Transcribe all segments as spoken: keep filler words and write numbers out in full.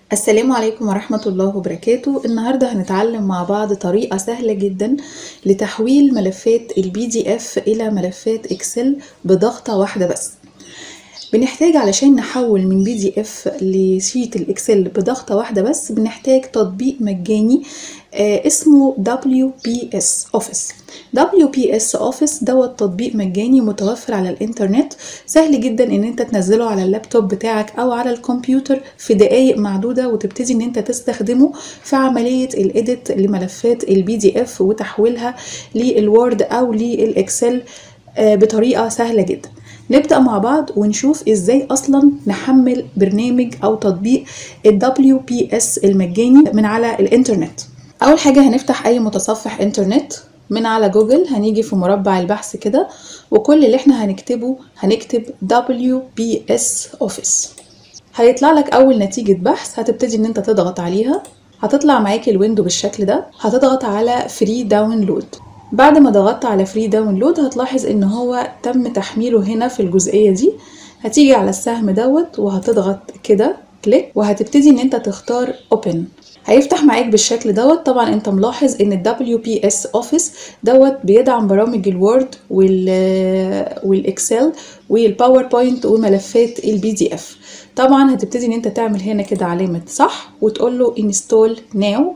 السلام عليكم ورحمة الله وبركاته. النهاردة هنتعلم مع بعض طريقة سهلة جدا لتحويل ملفات البي دي اف إلى ملفات اكسل بضغطة واحدة بس. بنحتاج علشان نحول من بي دي اف لشيت الاكسل بضغطة واحدة بس بنحتاج تطبيق مجاني آه اسمه دبليو بي إس Office. دبليو بي إس Office دوت تطبيق مجاني متوفر على الانترنت، سهل جدا ان انت تنزله على اللابتوب بتاعك او على الكمبيوتر في دقايق معدودة وتبتدي ان انت تستخدمه في عملية الايديت لملفات البي دي اف وتحويلها للوورد او للاكسل آه بطريقة سهلة جدا. نبدأ مع بعض ونشوف ازاي اصلا نحمل برنامج او تطبيق ال دبليو بي إس المجاني من على الانترنت. اول حاجة هنفتح اي متصفح انترنت من على جوجل، هنيجي في مربع البحث كده وكل اللي احنا هنكتبه هنكتب دبليو بي إس Office. هيطلع لك اول نتيجة بحث، هتبتدي ان انت تضغط عليها، هتطلع معاك الويندو بالشكل ده، هتضغط على فري داونلود. بعد ما ضغطت على فري داونلود هتلاحظ ان هو تم تحميله هنا في الجزئية دي. هتيجي على السهم دوت وهتضغط كده كليك وهتبتدي ان انت تختار اوبن. هيفتح معاك بالشكل دوت. طبعا انت ملاحظ ان ال دبليو بي إس Office دوت بيدعم برامج الوورد وال والاكسل والباوربوينت وملفات البي دي اف. طبعا هتبتدي ان انت تعمل هنا كده علامة صح وتقول له انستول ناو.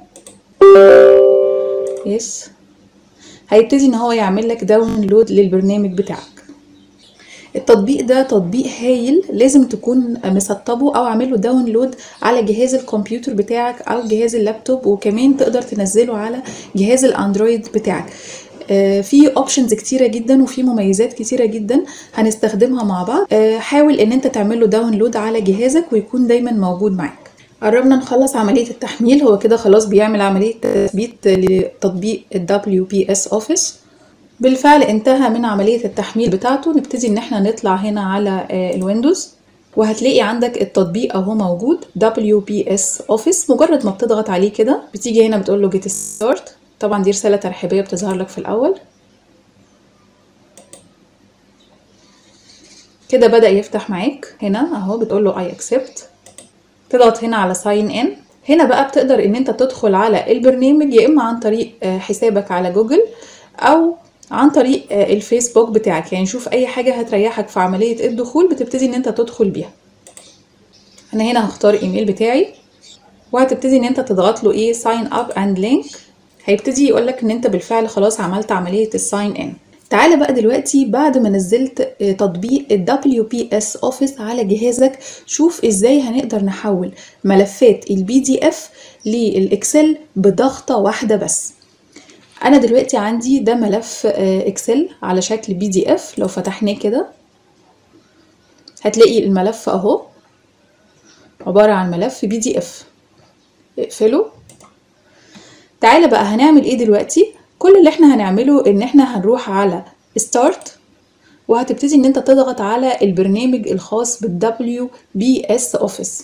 يس، هيبتدي ان هو يعمل لك داونلود للبرنامج بتاعك. التطبيق ده تطبيق هايل، لازم تكون مسطبه او عامله داونلود على جهاز الكمبيوتر بتاعك او جهاز اللابتوب، وكمان تقدر تنزله على جهاز الاندرويد بتاعك. آه في اوبشنز كتيره جدا وفي مميزات كتيره جدا هنستخدمها مع بعض. آه حاول ان انت تعمله داونلود على جهازك ويكون دايما موجود معاك. قربنا نخلص عملية التحميل، هو كده خلاص بيعمل عملية تثبيت لتطبيق ال دبليو بي إس Office. بالفعل انتهى من عملية التحميل بتاعته. نبتدي ان احنا نطلع هنا على الويندوز وهتلاقي عندك التطبيق اهو موجود دبليو بي إس Office. مجرد ما بتضغط عليه كده بتيجي هنا بتقول له جيت ستارت. طبعا دي رسالة ترحيبية بتظهر لك في الاول كده. بدأ يفتح معاك هنا اهو، بتقول له I accept. تضغط هنا على sign in. هنا بقى بتقدر ان انت تدخل على البرنامج يا اما عن طريق حسابك على جوجل او عن طريق الفيسبوك بتاعك، يعني شوف اي حاجة هتريحك في عملية الدخول بتبتدي ان انت تدخل بيها. انا هنا هختار ايميل بتاعي وهتبتدي ان انت تضغط له ايه sign up and link. هيبتدي يقولك ان انت بالفعل خلاص عملت عملية الساين ان. تعالى بقى دلوقتي بعد ما نزلت تطبيق ال دبليو بي إس Office على جهازك، شوف ازاي هنقدر نحول ملفات البي دي اف للاكسل بضغطة واحدة بس. انا دلوقتي عندي ده ملف اكسل على شكل بي دي اف. لو فتحناه كده هتلاقي الملف اهو عبارة عن ملف بي دي اف. اقفله. تعالى بقى هنعمل ايه دلوقتي. كل اللي احنا هنعمله ان احنا هنروح على ستارت وهتبتدي ان انت تضغط على البرنامج الخاص بال دبليو بي إس Office.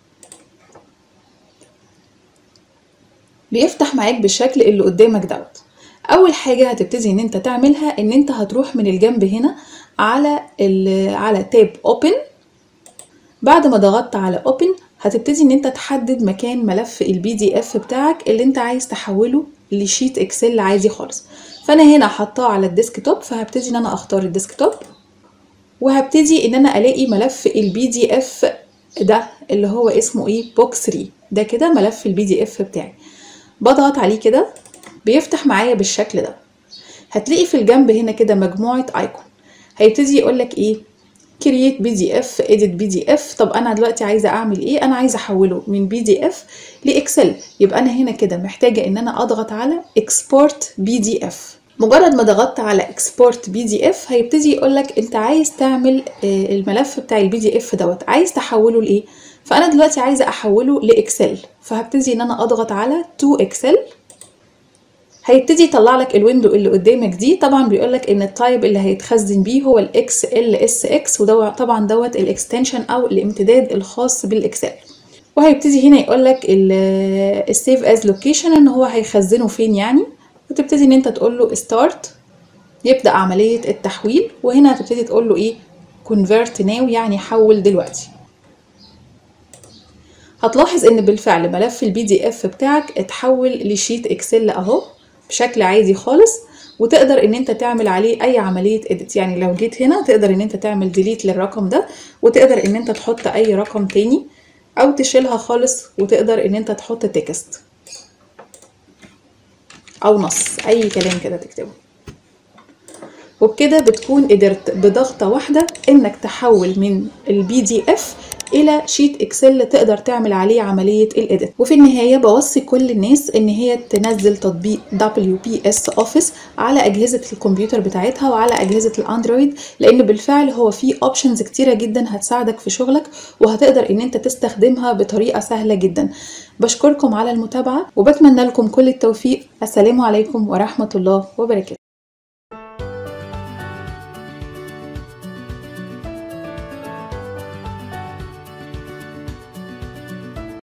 بيفتح معاك بالشكل اللي قدامك دوت. اول حاجة هتبتدي ان انت تعملها ان انت هتروح من الجنب هنا على على تاب اوبن. بعد ما ضغطت على اوبن هتبتدي ان انت تحدد مكان ملف البي دي اف بتاعك اللي انت عايز تحوله لشيت اكسل عادي خالص. فانا هنا حطاه على الديسكتوب، فهبتدي ان انا اختار الديسكتوب وهبتدي ان انا الاقي ملف البي دي اف ده اللي هو اسمه ايه بوكس ثري. ده كده ملف البي دي اف بتاعي. بضغط عليه كده بيفتح معايا بالشكل ده. هتلاقي في الجنب هنا كده مجموعة ايكون. هيبتدي يقولك ايه create بي دي اف edit بي دي اف. طب انا دلوقتي عايزه اعمل ايه؟ انا عايزه احوله من بي دي اف لاكسل. يبقى انا هنا كده محتاجه ان انا اضغط على export بي دي اف. مجرد ما ضغطت على export بي دي اف هيبتدي يقولك انت عايز تعمل الملف بتاع البي دي اف دوت عايز تحوله لايه. فانا دلوقتي عايزه احوله لاكسل، فهبتدي ان انا اضغط على to excel. هيبتدي يطلع لك الويندو اللي قدامك دي. طبعا بيقول لك ان التايب اللي هيتخزن بيه هو الاكس ال اس اكس، وده طبعا دوت الاكستنشن او الامتداد الخاص بالاكسل. وهيبتدي هنا يقول لك السيف از لوكيشن ان هو هيخزنه فين يعني، وتبتدي ان انت تقول له ستارت يبدا عمليه التحويل. وهنا هتبتدي تقول له ايه كونفيرت ناو يعني حول دلوقتي. هتلاحظ ان بالفعل ملف البي دي اف بتاعك اتحول لشيت اكسل اهو بشكل عادي خالص، وتقدر ان انت تعمل عليه اي عملية اديت. يعني لو جيت هنا تقدر ان انت تعمل ديليت للرقم ده، وتقدر ان انت تحط اي رقم تاني او تشيلها خالص، وتقدر ان انت تحط تكست او نص، اي كلام كده تكتبه. وبكده بتكون قدرت بضغطة واحدة انك تحول من البي دي اف الى شيت اكسل تقدر تعمل عليه عملية الايديت. وفي النهاية بوصي كل الناس ان هي تنزل تطبيق دبليو بي اس اوفيس على اجهزة الكمبيوتر بتاعتها وعلى اجهزة الاندرويد، لان بالفعل هو فيه اوبشنز كتيرة جدا هتساعدك في شغلك، وهتقدر ان انت تستخدمها بطريقة سهلة جدا. بشكركم على المتابعة وبتمنى لكم كل التوفيق. السلام عليكم ورحمة الله وبركاته.